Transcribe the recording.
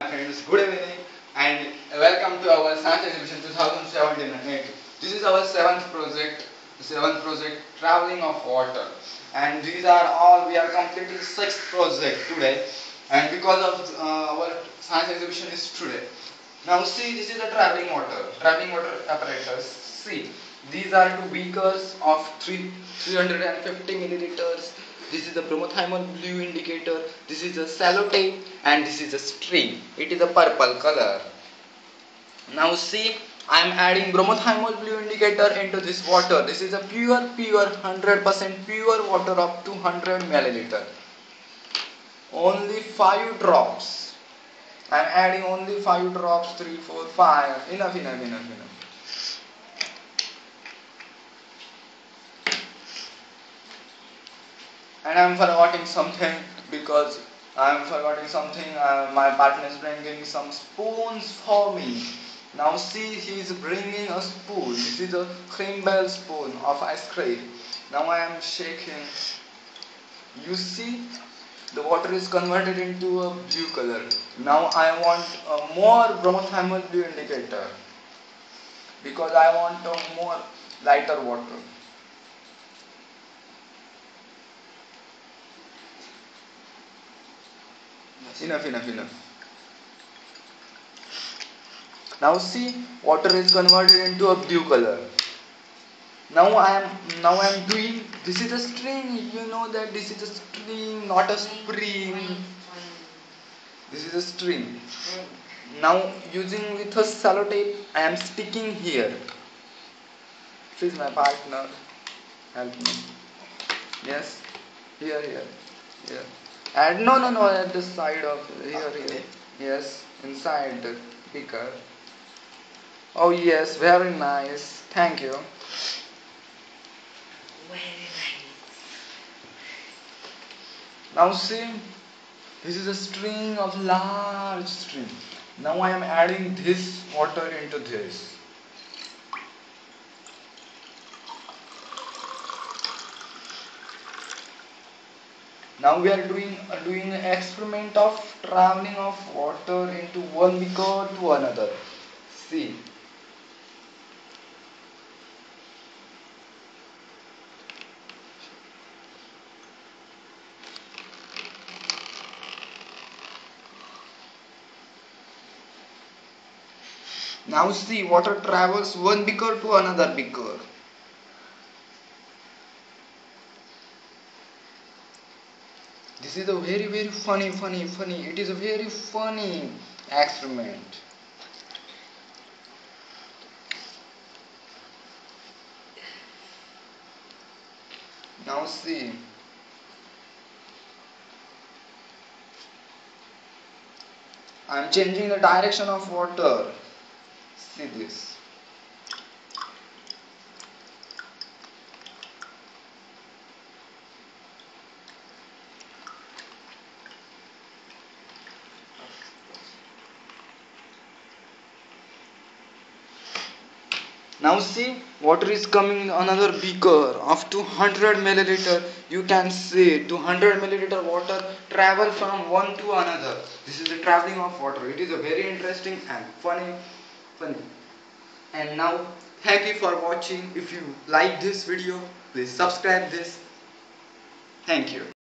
Friends, good evening and welcome to our science exhibition 2017. This is our seventh project, traveling of water, and these are all we are completing sixth project today, and because of our science exhibition is today. Now see, this is a traveling water apparatus. See, these are two beakers of 350 milliliters. This is the bromothymol blue indicator. This is a sellotape and this is a string. It is a purple color. Now see, I am adding bromothymol blue indicator into this water. This is a pure 100% pure water of 200 milliliter. Only 5 drops. I am adding only 5 drops, 3, 4, 5. Enough. And I'm forgetting something because I'm forgetting something. My partner is bringing some spoons for me. Now see, he is bringing a spoon. This is a cream bell spoon of ice cream. Now I am shaking. You see, the water is converted into a blue color. Now I want a more bromothymol blue indicator because I want a more lighter water. Enough. Now see, water is converted into a blue color. Now I am doing, this is a string. You know that this is a string, not a spring. This is a string. Now using with a sellotape, I am sticking here. Please, my partner, help me. Yes, here. And no, at the side of here. Yes, inside the beaker. Oh yes, very nice. Thank you. Now see, this is a string of large string. Now I am adding this water into this. Now we are doing an experiment of traveling of water into one beaker to another. See. Now see, water travels one beaker to another beaker. This is a very funny. It is a very funny experiment. Now see. I am changing the direction of water. See this. Now see, water is coming in another beaker of 200 milliliter. You can see 200 milliliter water travel from one to another. This is the traveling of water. It is a very interesting and funny. And now, thank you for watching. If you like this video, please subscribe this. Thank you.